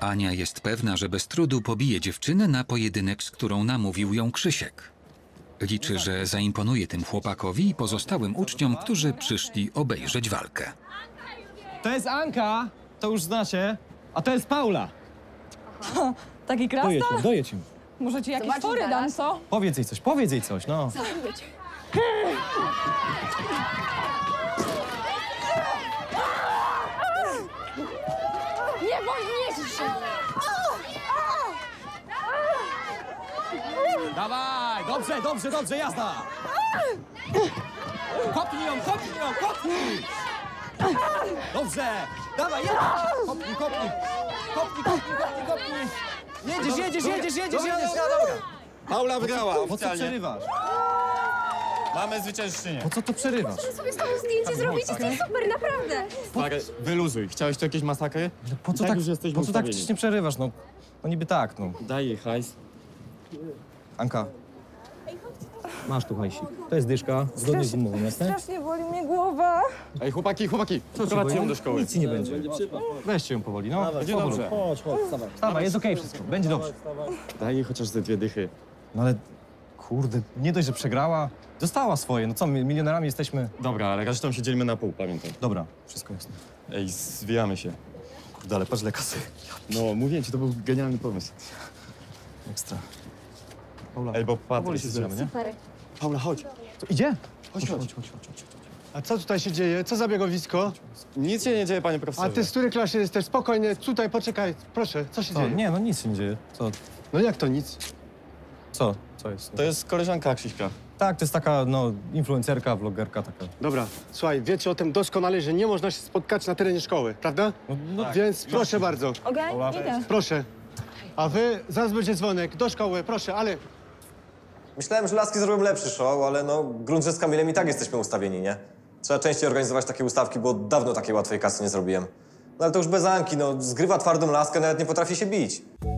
Ania jest pewna, że bez trudu pobije dziewczynę na pojedynek, z którą namówił ją Krzysiek. Liczy, że zaimponuje tym chłopakowi i pozostałym uczniom, którzy przyszli obejrzeć walkę. To jest Anka, to już znacie, a to jest Paula. Taki krasnal? Dojedź ją. Może ci jakieś Zobaczysz fory dam, zaraz. co? Powiedz jej coś, no. Nie wolniejesz się! Dawaj, dobrze, jazda! Kopnij ją! Dobrze, dawaj, jedź! Kopnij! Jedziesz! Paula wygrała Po co oficjalnie. przerywasz? Mamy zwyciężczynię. Po co to przerywasz? Sobie z tobą zdjęcie zrobić, jesteś super, naprawdę! Stary, wyluzuj. Chciałeś tu jakieś masakry? Po co Tak tak, już jesteśmy po co tak ustawieni. wcześnie przerywasz? No niby tak, no. Daj jej hajs. Anka. Masz tu hajsik. To jest dyszka, zgodnie z umową, jasne? Strasznie boli mnie głowa. Ej, chłopaki, Co prowadźcie ją do szkoły. Nic ci nie będzie. Weźcie ją powoli, no. Będzie dobrze. Wstawaj, jest okej wszystko, będzie dobrze. Daj jej chociaż ze 2 dychy. No ale, kurde, nie dość, że przegrała, dostała swoje. No co, my milionerami jesteśmy. Dobra, ale resztą się dzielimy na pół, pamiętaj. Dobra, wszystko jasne. Ej, zwijamy się. Kurde, ale patrz ile kasy. No, mówię ci, to był genialny pomysł. Ekstra. Paula, Ej, bo powoli Patryk się zbieramy, nie? Super. Paula, chodź. To idzie? Chodź. A co tutaj się dzieje? Co za biegowisko? Nic się nie dzieje, panie A profesorze. ty z której klasie jesteś? Spokojnie, tutaj poczekaj, proszę, co się Co? dzieje? Nie, no nic się nie dzieje. Co? No jak to nic? Co? Co jest? To jest koleżanka Krzyśka. Tak, to jest taka, no, influencerka, vlogerka taka. Dobra, słuchaj, wiecie o tym doskonale, że nie można się spotkać na terenie szkoły, prawda? No, Więc proszę bardzo, Okej, Paula, idę. proszę. A wy, zaraz będzie dzwonek, do szkoły, proszę, ale Myślałem, że laski zrobią lepszy show, ale no, grunt, że z Kamilem i tak jesteśmy ustawieni, nie? Trzeba częściej organizować takie ustawki, bo dawno takiej łatwej kasy nie zrobiłem. No ale to już bez Anki, no, zgrywa twardą laskę, nawet nie potrafi się bić.